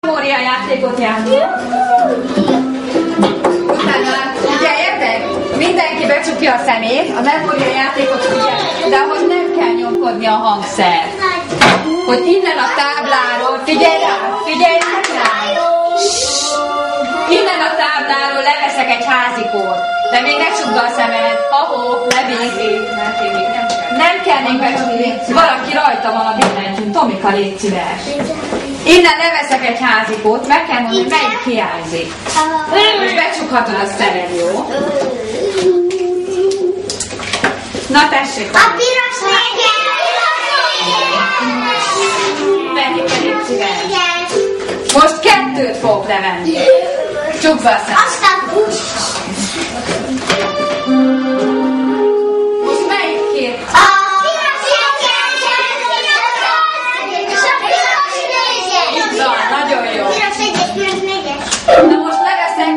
Memória játékot játszunk. Utána figyeljetek, mindenki becsukja a szemét, a memória játékot figyelj, de ahhoz nem kell nyomkodni a hangszer. Hogy innen a tábláról, figyelj rá, figyeljetek rá! Innen a tábláról leveszek egy házikót, de még ne csukd a szemed, ahó, levízi. Nem kell még becsukni, valaki rajta van a billentyűn, Tomika, légy szíves. Innen leveszek egy házikót, meg kell mondani, melyik hiányzik. És becsukhatod a szemed, jó? Na tessék! A piros légy! Légy szíves. Most 2 fogok levenni. Csukd be a szemed. Aztán most melyik két? a piros légy! És a piros légy! Így van, nagyon jó. Piros légy, piros légy. Na most leveszek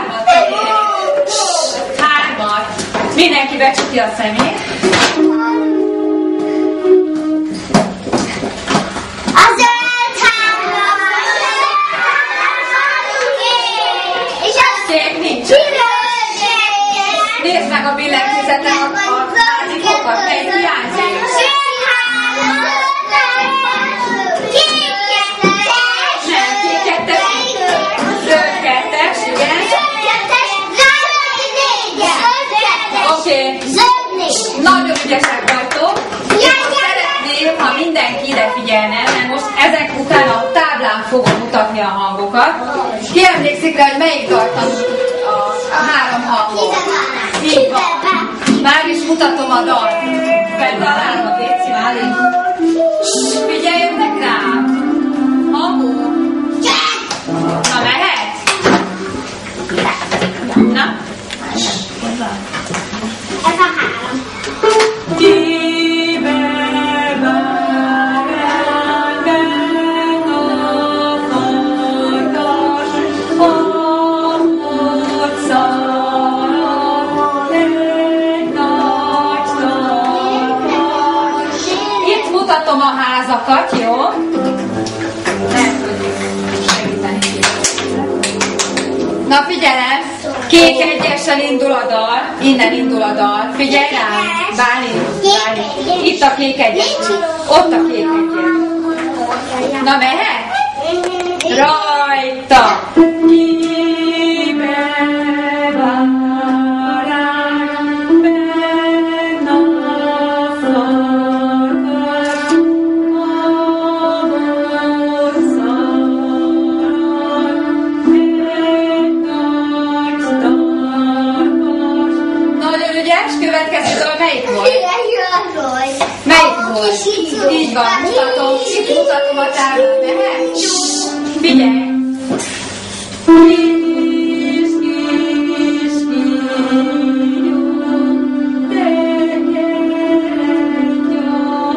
3. Mindenki becsukja a szemét. A zöld hámra! És a Szép nincs. piros légy! Nézd meg a billentyűzeten a házikokat, melyik hiányzik. Nem, kék 2-es, zöld 2-es, igen. Oké. Nagyon ügyesek vagytok. Szeretném, ha mindenki ide figyelne, mert most ezek után a táblán fogom mutatni a hangokat. Ki emlékszik rá, hogy melyik tartalmú a 3 hangot? Így van. Már is mutatom a dalt. Feltalálva, Béci, Máli. Figyeljetek rám. Hangó. Na, mehet? Na? Ez a 3. Kibe vár engem a farkas, ahol szalad egy nagy tarkas. Itt mutatom a házakat, jó? Nem tudjuk segíteni. Na figyelem! Kék 1-essel indul a dal, innen indul a dal. Figyelj rám, Bálint. Itt a kék 1-es, ott a kék 1-es. Na mehet? Rajta! Kibe vár engem a farkas, ahol szalad egy nagy tarkas. Nagyon ügyes, következő dal melyik volt? Melyik volt? Így van, mutatom a táblát, mehet? Figyelj! Kis, kis, kígyó, tegy egy a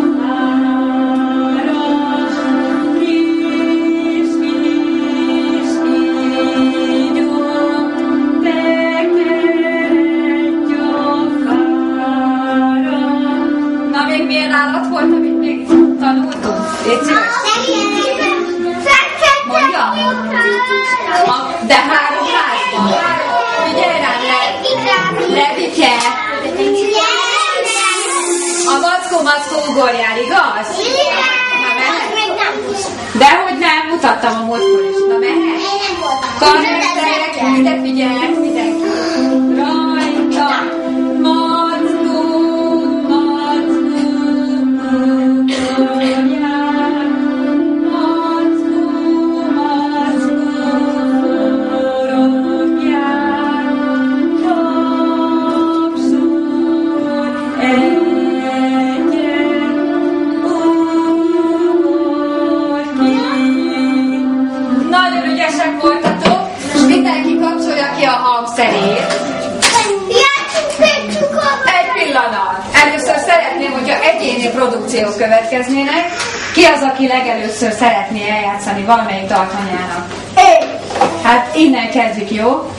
fáras. Kis, kis, kígyó, tegy egy a fáras. Na, még milyen állat volt, amit még tanultunk? Légy szíves! Mondja? De 3 házban. Figyelj rám, Levike. A mackó ugorjál, igaz? Na mehet? Dehogy nem, mutattam a múltkor is. Na mehet? Karmeszterek, ide figyeljenek mindenki. Rajta. Mackó ugorjál. Nagyon ügyesek voltatok, és mindenki kapcsolja ki a hangszerét. Egy pillanat. Először szeretném, hogyha egyéni produkciók következnének. Ki az, aki legelőször szeretné eljátszani valamelyik daltanyának? Hát innen kezdjük, jó?